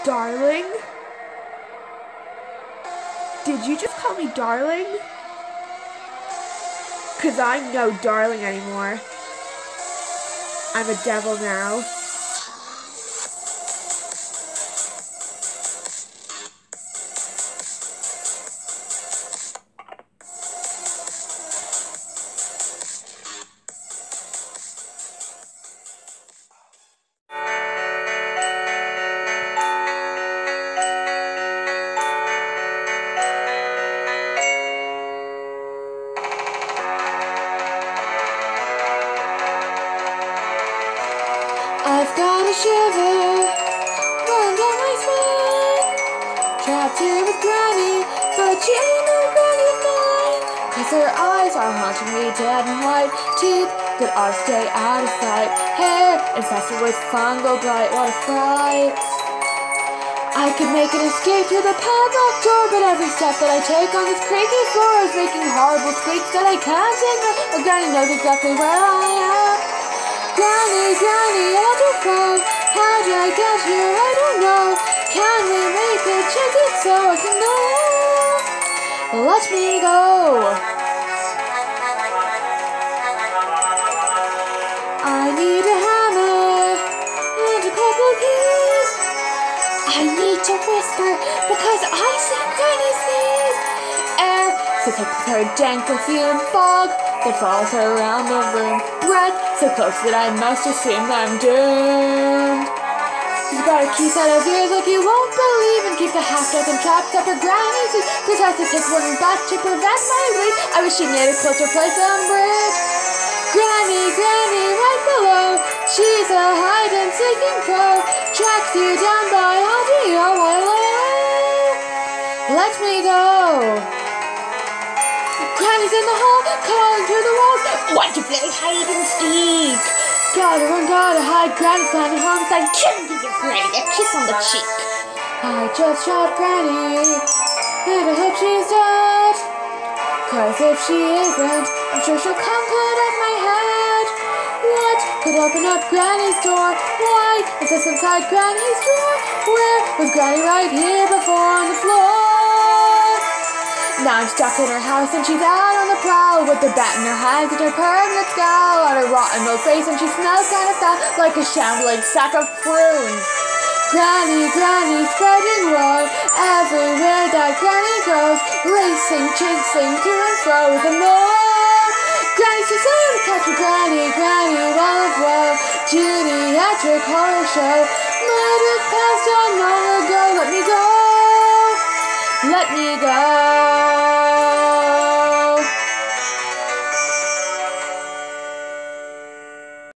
Darling? Did you just call me darling? 'Cause I'm no darling anymore. I'm a devil now. I've got a shiver running down my spine. Trapped here with Granny, but you know Granny's mine. 'Cause her eyes are haunting me, dead and white. Teeth that ought to stay out of sight. Hair infested with fungal blight, what a fright. I could make an escape through the padlocked door, but every step that I take on this creaky floor is making horrible squeaks that I can't ignore. Well, Granny knows exactly where I am. Granny, Elderflow, how did I get here? I don't know. Can we make a chicken so I can know? Let me go. I need a hammer and a couple keys. I need to whisper because I see Granny sneeze. Air so thick with her dank perfume. Fog that follows her around the room. Breath so close that I must assume that I'm doomed. You've got a key set of ears like you won't believe, and keep the half-dozen traps up her Granny's sleeve. Protect the tick one back to prevent my release. I wish she made a closer place than bridge. Granny, right below. She's a hide-and-seeking foe. Tracks you down by audio while let me go. Granny's in the hall, calling through the walls. Why'd you play hide and seek? Gotta run, gotta hide. Granny's planning homicide. Can't give your Granny a kiss on the cheek. I just shot Granny, and I hope she's dead. 'Cause if she isn't, I'm sure she'll come cut off my head. What could open up Granny's door? Why is this inside Granny's drawer? Where was Granny right here before on the floor? Now I'm stuck in her house and she's out on the prowl with the bat in her hands and her permanent scowl on her rotten old face, and she smells kind of foul like a shambling sack of prunes. Granny, spreading woe everywhere that Granny goes, racing, chasing to and fro with a more. Granny's too slow to catch her Granny, well of woe. Geriatric horror show.